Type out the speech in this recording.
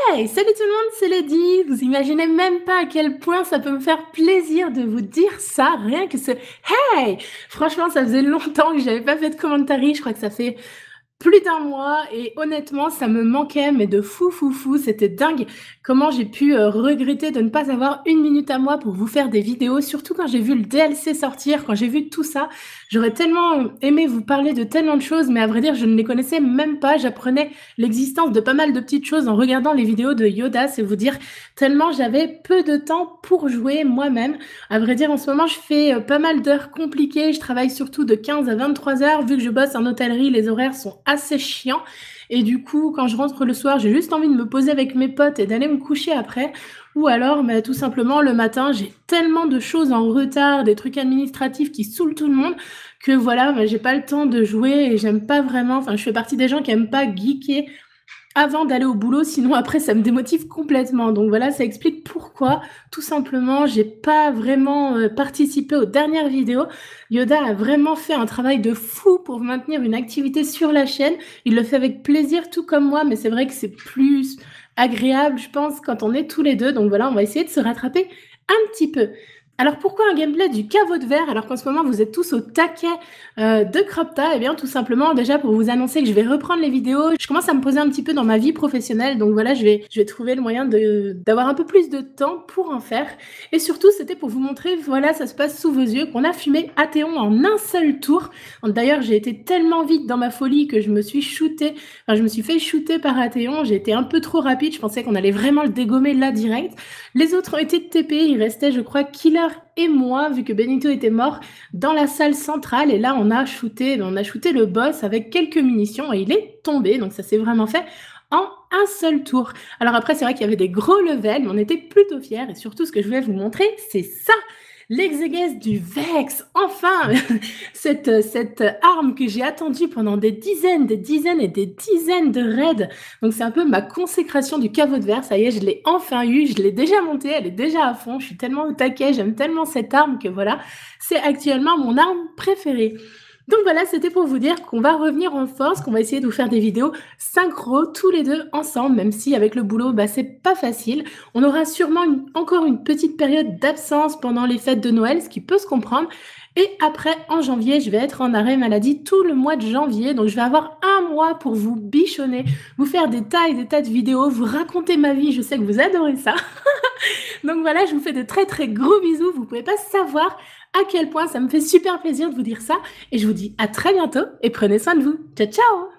Hey, salut tout le monde, c'est Lady. Vous imaginez même pas à quel point ça peut me faire plaisir de vous dire ça, rien que ce hey! Franchement, ça faisait longtemps que j'avais pas fait de commentary, je crois que ça fait plus d'un mois et honnêtement, ça me manquait, mais de fou, fou, fou. C'était dingue comment j'ai pu regretter de ne pas avoir une minute à moi pour vous faire des vidéos, surtout quand j'ai vu le DLC sortir, quand j'ai vu tout ça. J'aurais tellement aimé vous parler de tellement de choses, mais à vrai dire, je ne les connaissais même pas. J'apprenais l'existence de pas mal de petites choses en regardant les vidéos de Yoda, c'est vous dire tellement j'avais peu de temps pour jouer moi-même. À vrai dire, en ce moment, je fais pas mal d'heures compliquées. Je travaille surtout de 15 à 23 heures. Vu que je bosse en hôtellerie, les horaires sont assez chiants. Et du coup, quand je rentre le soir, j'ai juste envie de me poser avec mes potes et d'aller me coucher après. Ou alors, tout simplement, le matin, j'ai tellement de choses en retard, des trucs administratifs qui saoulent tout le monde, que voilà, j'ai pas le temps de jouer et j'aime pas vraiment. Enfin, je fais partie des gens qui aiment pas geeker avant d'aller au boulot, sinon après ça me démotive complètement. Donc voilà, ça explique pourquoi, tout simplement, j'ai pas vraiment participé aux dernières vidéos. Yoda a vraiment fait un travail de fou pour maintenir une activité sur la chaîne. Il le fait avec plaisir, tout comme moi, mais c'est vrai que c'est plus agréable, je pense, quand on est tous les deux. Donc voilà, on va essayer de se rattraper un petit peu. Alors pourquoi un gameplay du caveau de verre alors qu'en ce moment vous êtes tous au taquet de Cropta? Eh bien tout simplement déjà pour vous annoncer que je vais reprendre les vidéos. Je commence à me poser un petit peu dans ma vie professionnelle, donc voilà, je vais trouver le moyen d'avoir un peu plus de temps pour en faire. Et surtout c'était pour vous montrer, voilà, ça se passe sous vos yeux, qu'on a fumé Athéon en un seul tour. D'ailleurs j'ai été tellement vite dans ma folie que je me suis fait shooter par Athéon, j'ai été un peu trop rapide, je pensais qu'on allait vraiment le dégommer là direct. Les autres ont été TP, il restait je crois Killer et moi, vu que Benito était mort, dans la salle centrale. Et là, on a shooté le boss avec quelques munitions et il est tombé. Donc ça s'est vraiment fait en un seul tour. Alors après, c'est vrai qu'il y avait des gros levels, mais on était plutôt fiers. Et surtout, ce que je voulais vous montrer, c'est ça, l'exégèse du Vex. Enfin, cette arme que j'ai attendue pendant des dizaines et des dizaines de raids. Donc c'est un peu ma consécration du caveau de verre. Ça y est, je l'ai enfin eu, je l'ai déjà montée, elle est déjà à fond. Je suis tellement au taquet, j'aime tellement cette arme que voilà, c'est actuellement mon arme préférée. Donc voilà, c'était pour vous dire qu'on va revenir en force, qu'on va essayer de vous faire des vidéos synchro tous les deux ensemble, même si avec le boulot, c'est pas facile. On aura sûrement encore une petite période d'absence pendant les fêtes de Noël, ce qui peut se comprendre. Et après, en janvier, je vais être en arrêt maladie tout le mois de janvier. Donc, je vais avoir un mois pour vous bichonner, vous faire des tas et des tas de vidéos, vous raconter ma vie. Je sais que vous adorez ça. Donc voilà, je vous fais de très très gros bisous. Vous pouvez pas savoir à quel point ça me fait super plaisir de vous dire ça. Et je vous dis à très bientôt et prenez soin de vous. Ciao, ciao!